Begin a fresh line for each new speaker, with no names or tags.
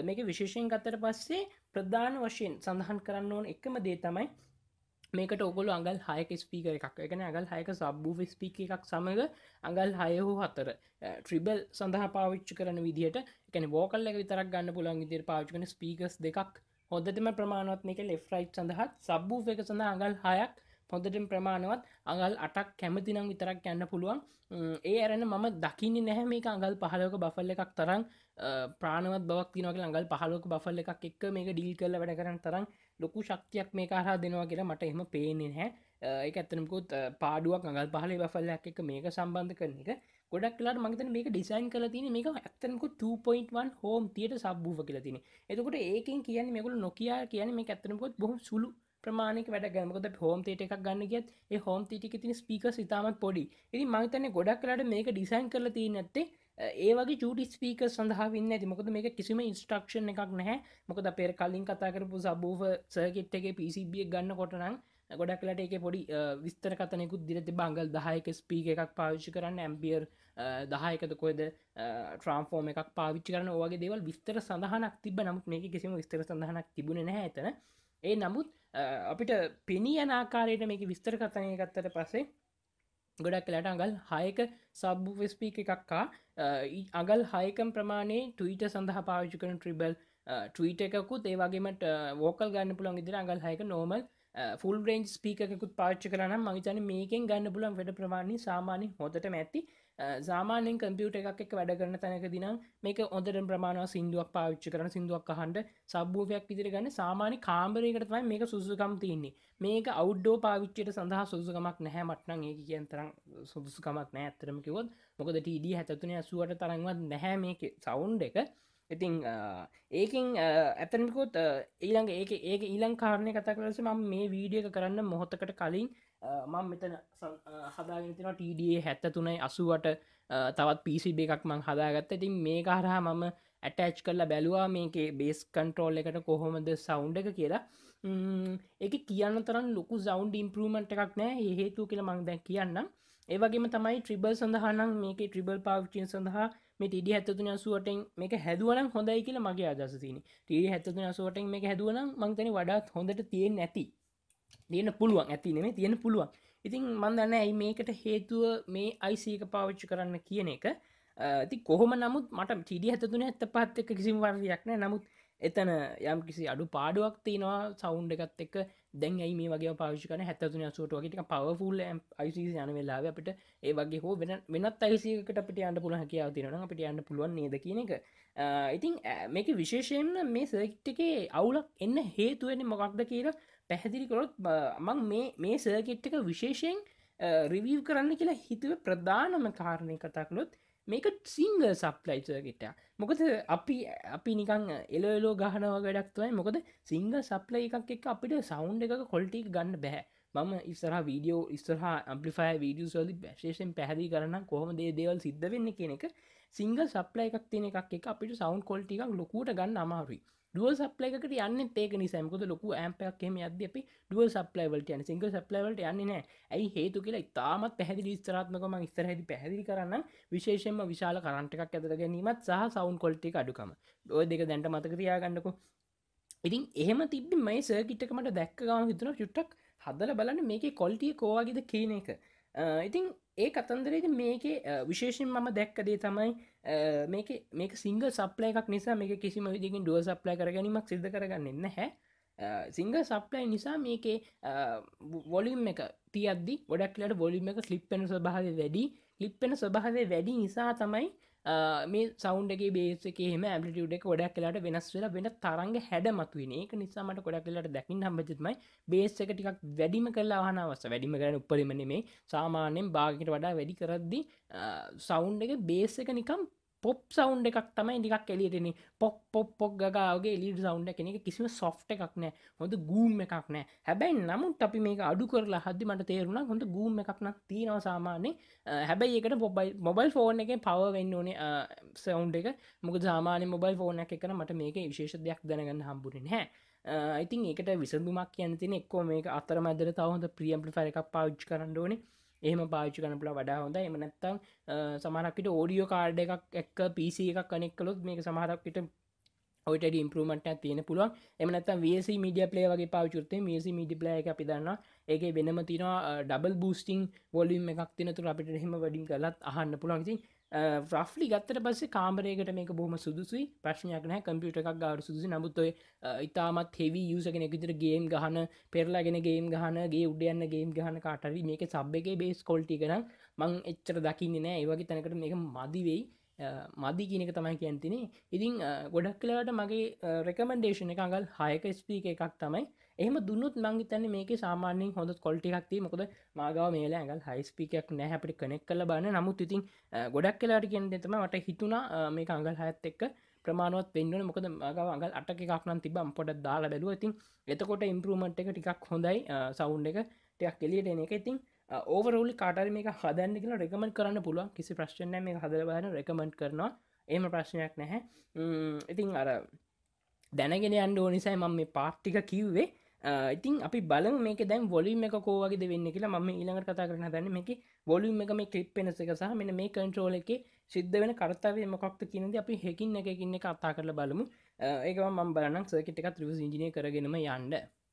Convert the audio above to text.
මේක විශේෂයෙන් ගත්තට පස්සේ ප්‍රධාන වශයෙන් සඳහන් කරන්න ඕන එකම දේ තමයි මේකට ඔගොල අඟල් 6ක ස්පීකර් එකක්. ඒ කියන්නේ අඟල් 6ක සබ්වූෆර් ස්පීකර් එකක් සමග අඟල් 6 හෝ 4 ට්‍රිබල් සඳහා පාවිච්චි කරන විදිහට, ඒ කියන්නේ වෝකල් එක විතරක් ගන්න පුළුවන් විදිහට පාවිච්චි කරන ස්පීකර්ස් දෙකක් හොඳටම ප්‍රමාණවත්. මේක left right සඳහා සබ්වූෆර් එක සඳහා අඟල් 6ක් හොඳටම ප්‍රමාණවත්, අඟල් 8ක් කැමති නම් විතරක් යන්න පුළුවන්. ඒ අරන මම දකින්නේ නැහැ මේක අඟල් 15ක බෆල් එකක් තරම් ප්‍රාණවත් බවක් තියෙනවා කියලා. අඟල් 15ක බෆල් එකක් එක්ක මේක ඩීල් කරලා වැඩ කරන තරම් ලොකු ශක්තියක් මේක හරහා දෙනවා කියලා මට එහෙම පේන්නේ නැහැ. ඒක ඇත්තටම කිව්වොත් පාඩුවක් අඟල් 15 බෆල් එකක් එක්ක මේක සම්බන්ධ කරන එක ගොඩක් වෙලාවට මම හිතන්නේ මේක ඩිසයින් කරලා තියෙන්නේ මේක ඇත්තටම කිව්වොත් 2.1 හෝම් තියටර් සබ්වූෆර් කියලා තියෙන්නේ. එතකොට ඒකෙන් කියන්නේ මේගොල්ලෝ Nokia කියන්නේ මේක ඇත්තටම කිව්වොත් බොහොම සුළු ප්‍රමාණයක වැඩ කරනවා. මොකද හෝම් තියටර් එකක් ගන්න ගියත් ඒ හෝම් තියටර් එකේ තියෙන ස්පීකර්ස් ඉතාමත් පොඩි. ඉතින් මම හිතන්නේ ගොඩක් වෙලාවට මේක ඩිසයින් කරලා තියෙන්නේ නැත්තේ ඒ වගේ චූටි ස්පීකර්ස් සඳහා වෙන්නේ නැති. මොකද මේක කිසිම ඉන්ස්ට්‍රක්ෂන් එකක් නැහැ. මොකද අපේ කලින් කතා කරපු සබ්වූෆර් සර්කිට් එකේ PCB එක ගන්නකොට නම් ගොඩක් වෙලාවට ඒකේ පොඩි විස්තර කතනෙකුත් දීලා තිබ්බා. අඟල් 10ක ස්පීකර් එකක් පාවිච්චි කරන්න, ඇම්පියර් 10කද කොහෙද ට්‍රාන්ස්ෆෝර්මර් එකක් පාවිච්චි කරන්න, ඔය වගේ දේවල් විස්තර සඳහනක් තිබ්බා. නමුත් මේකේ කිසිම විස්තර සඳහනක් තිබුණේ නැහැ එතන. ඒ නමුත් අපිට පෙනී යන ආකාරයට මේක විස්තර කතනය ගත්තට පස්සේ ගොඩක් වෙලාට අඟල් 6ක සබ්වූෆර් ස්පීකර් එකක් අඟල් 6කම් ප්‍රමාණයේ ට්වීටර් සඳහා පාවිච්චි කරන ට්‍රිබල් ට්වීටර් එකකුත් ඒ වගේම වෝකල් ගන්න පුළුවන් විදිහට අඟල් 6ක නෝමල් ෆුල් රේන්ජ් ස්පීකර් එකකුත් පාවිච්චි කරා නම් මම හිතන්නේ මේකෙන් ගන්න පුළුවන් වැඩ ප්‍රමාණය සාමාන්‍යයෙන් හොඳටම ඇති. සාමාන්‍යයෙන් කම්පියුටර් එකක් එක්ක වැඩ කරන තැනකදී නම් මේක හොඳටම ප්‍රමාණවත් සින්දුවක් පාවිච්චි කරන, සින්දුවක් අහන්න සබ්වූෆර් එකක් විදිහට ගන්න සාමාන්‍ය කාමරයකට තමයි මේක සුදුසුකම් තියෙන්නේ. මේක අවුට්ඩෝර් පාවිච්චියට සඳහා සුදුසුකමක් නැහැ. මට නම් ඒක කියන තරම් සුදුසුකමක් නැහැ ඇත්තටම කිව්වොත්. මොකද TD-7380ට තරම්වත් නැහැ මේකේ සවුන්ඩ් එක. ඉතින් ඒකින් ඇතනකොත් ඊළඟ ඒක ඊළං කාරණය කතා කරලා මම මේ වීඩියෝ එක කරන්න මොහොතකට කලින් මම මෙතන හදාගෙන තියෙනවා TDA-7380ට තවත් PCB එකක් මම හදාගත්තා. ඉතින් මේක හරහා මම ඇටච් කරලා බැලුවා මේකේ බේස් කන්ට්‍රෝල් එකට කොහොමද සවුන්ඩ් එක කියලා. ඒක කියන්න තරම් ලොකු සවුන්ඩ් ඉම්ප්‍රූව්මන්ට් එකක් නැහැ. ඒ හේතුව කියලා මම දැන් කියන්නම්. ඒ වගේම තමයි ට්‍රිබල් සඳහා නම් මේකේ ට්‍රිබල් පාවිච්චිය සඳහා මේ TD-7380න් මේක හැදුවනම් හොඳයි කියලා මගේ අදහස තියෙන්නේ. TD-7380න් මේක හැදුවනම් මම හිතන්නේ වඩාත් හොඳට තියෙන්න ඇති. තියෙන්න පුළුවන්, ඇති නෙමෙයි තියෙන්න පුළුවන්. ඉතින් මම දන්නේ ඇයි මේකට හේතුව මේ IC එක පාවිච්චි කරන්න කියන එක. ඉතින් කොහොම නමුත් මට TD-7375 එක්ක කිසිම වරදයක් නැහැ. නමුත් එතන යම් කිසි අඩු පාඩුවක් තියෙනවා සවුන්ඩ් එකත් එක්ක. දැන් ඇයි මේ වගේ පාවිච්චි කරන්නේ 7380 වගේ ටික පවර්ෆුල් ICs යන වෙලාවේ අපිට ඒ වගේ හෝ වෙනත් IC එකකට අපිට යන්න පුළුවන් හැකියාව තියෙනවා නම් අපිට යන්න පුළුවන් නේද කියන එක. ඉතින් මේක විශේෂයෙන්ම මේ සර්කිට් එකේ අවුලක් එන්න හේතුව වෙන්නේ මොකක්ද කියලා පැහැදිලි කරොත් මම මේ සර්කිට් එක විශේෂයෙන් රිවිව් කරන්න කියලා හිතුවේ ප්‍රධානම කාරණේ කතා කළොත් මේක සිංගල් සප්ලයි සර්කිට් එකක්. මොකද අපි නිකන් එලෝ ගහනවා වැඩක් තමයි. මොකද සිංගල් සප්ලයි එකක් එක්ක අපිට සවුන්ඩ් එකක ක්වොලිටි එක ගන්න බෑ. මම ඉස්සරහා ඇම්ප්ලිෆයර් වීඩියෝස් වලදී විශේෂයෙන් පැහැදිලි කරන්නම් කොහොමද මේ දේවල් සිද්ධ වෙන්නේ කියන එක. සිංගල් සප්ලයි එකක් තියෙන එකක් එක්ක අපිට සවුන්ඩ් ක්වොලිටි එකක් ලොකුවට ගන්න අමාරුයි. ඩුවල් සප්ලයි එකකට යන්නෙත් ඒක නිසා. මොකද ලොකු ඇම්ප් එකක් එහෙම යද්දී අපි ඩුවල් සප්ලයි වලට යන්නේ. සිංගල් සප්ලයි වලට යන්නේ නැහැ. ඇයි හේතු කියලා ඉතාමත් පැහැදිලි විස්තරාත්මකව මම ඉස්සරහදී පැහැදිලි කරන්නම්. විශේෂයෙන්ම විශාල කරන්ට් එකක් ඇදලා ගැනීමත් සහ සවුන්ඩ් ක්වොලිටි එක අඩුකම. ඔය දෙක දැන්ට මතක තියාගන්නකෝ. ඉතින් එහෙම තිබ්බි මේ සර්කිට් එක මට දැක්ක ගමන් හිතුණා චුට්ටක් හදලා බලන්න මේකේ ක්වොලිටි එක කොහොමද කියන එක. ඉතින් ඒ කතන්දරේදී මේකේ විශේෂයෙන් මම දැක්ක දේ තමයි මේක සිංගල් සප්ලයි එකක් නිසා මේක කිසිම විදිහකින් ඩුවල් සප්ලයි කරගැනීමක් සිද්ධ කරගන්නේ නැහැ. සිංගල් සප්ලයි නිසා මේකේ වොලියුම් එක තියද්දි ගොඩක් වෙලාවට වොලියුම් එක ස්ලිප් වෙන ස්වභාවය වැඩි. ස්ලිප් වෙන ස්වභාවය වැඩි නිසා තමයි මේ සවුන්ඩ් එකේ බේස් එකේ එහෙම ඇම්ප්ලිටියුඩ් එක ගොඩක් වෙලාවට වෙනස් වෙලා වෙන තරංග හැඩ මතුවෙන. ඒක නිසා මට ගොඩක් වෙලාවට දකින්න හම්බෙච්ච තමයි බේස් එක ටිකක් වැඩිම කරලා අහන අවස්ථාව. වැඩිම කරන්නේ උඩරිම නෙමෙයි. සාමාන්‍යයෙන් භාගයකට වඩා වැඩි කරද්දී සවුන්ඩ් එකේ බේස් එක නිකන් පොප් සවුන්ඩ් එකක් තමයි ටිකක් එළියට එන්නේ. පොක් පොක් පොක් ගගා වගේ එළියට සවුන්ඩ් එකක් එන එක කිසිම සොෆ්ට් එකක් නැහැ. හොඳ ගූම් එකක් නැහැ. හැබැයි නමුත් අපි මේක අඩු කරලා හද්දි මට තේරුණා හොඳ ගූම් එකක් නම් තියෙනවා සාමාන්‍යයෙන්. හැබැයි ඒකට මොබයිල් ෆෝන් එකෙන් පවර් වෙන්න ඕනේ සවුන්ඩ් එක. මොකද සාමාන්‍ය මොබයිල් ෆෝන් එකක් එක්කන මට මේකේ විශේෂ දෙයක් දැනගන්න හම්බුනේ නැහැ. ඉතින් ඒකට විසඳුමක් කියන්න තියෙන එක්කෝ මේක අතරමැදට තව හොඳ ප්‍රී ඇම්ප්ලිෆයර් එකක් පාවිච්චි කරන්න ඕනේ. එහෙම පාවිච්චි කරන්න පුළුවන් වඩා හොඳයි. එහෙම නැත්නම් සමහරක් විට ඔඩියෝ කාඩ් එකක් එක්ක PC එකක් කනෙක්ට් කළොත් මේක සමහරක් විට ඔයිට ඉම්පරමට තියෙන පුළුවන් එමනත් වස මඩිය පලේ වගේ පාචුත්තේ මේසි මිඩි පලය එක අපි දන්න ඒක වෙනම තිනවා ඩබල් බූස්ටිං වොලිම් එකක් තිනතුර අපිට හෙම වඩින් කලත් අහන්න පුළුවන්ති රෆ්ලි ගත්තට පස්සේ කාමරයකට මේක බොහම සුදුසුයි ප්‍රශ්නයක් නෑ කම්පියුට එකක් ගාඩ සුදුසි නමුත්ඔය ඉතාමත් හෙවි යුසගෙන එකතිර ගේම් ගහන පෙරලාගෙන ගේම් ගහනගේ උඩයන්න ගේම් ගහන කාටරි මේක සබ්බගේ බේස් කොල්ටි කරම් මං එච්චර දකින්න නෑ ඒවගේ තැනකට මේක මදිවෙයි මදි කියනක තමයි කියන්තිනේ ඉතින් ගොඩක් කලාට මගේ රෙකමන්ඩේෂන එක අඟල් හයක ස්පීක එකක් තමයි එහම දුන්නත් මංගි තන්න මේක සාමාන්‍යෙන් හොඳ කොල්ටික්ති මොකද මාගව මේලා ඇඟල් හයිස්පිකයක් නැහැපට කනෙක් කල බන්න නමුත් ඉතින් ගොඩක් කලාට කියන්තම මට හිතුනා මේ අඟල් හයත් එක්ක ප්‍රමාණවත් වෙන්න මොකද මගව අඟල් අටක එකක්නම් තිබම් පොඩ දාලා බැලුව ඉතින් එතකොට ඉම්පරමට් එක ටිකක් හොඳයි සවුන්් එක ටයක් කෙලියට එන එක ඉතින් ඕවරෝලි කාටර මේ හදන්න කියලා රෙකමෙන්ට් කරන්න පුළුවන් කිසි ප්‍රශ්නය මේ හදලබන රෙකමෙන්ට් කරනවා එම ප්‍රශ්නයක් නැහැ ඉතින් අර දැනගෙන අන්ඩ ඕනිසයි මම මේ පාට්ටික කිව්වේ ඉතින් අපි බල මේක දැන් වොලිම් එක කෝවගේ වෙන්න කියලා ම ඊළඟට කතා කරන දන්න මේක වොලිම් එක මේ කලිප් වෙනස එක සහ මෙන මේ කන්ට්‍රෝල එක සිද්ධ වෙන කරතාවේ මොකක්ද කියනද අපි හෙකින් එකකින්න කතා කරල බලමු ඒක ම බලන්න සර්කිට එකත් රිවස් ඉජිනය කරගෙනම යන්ඩ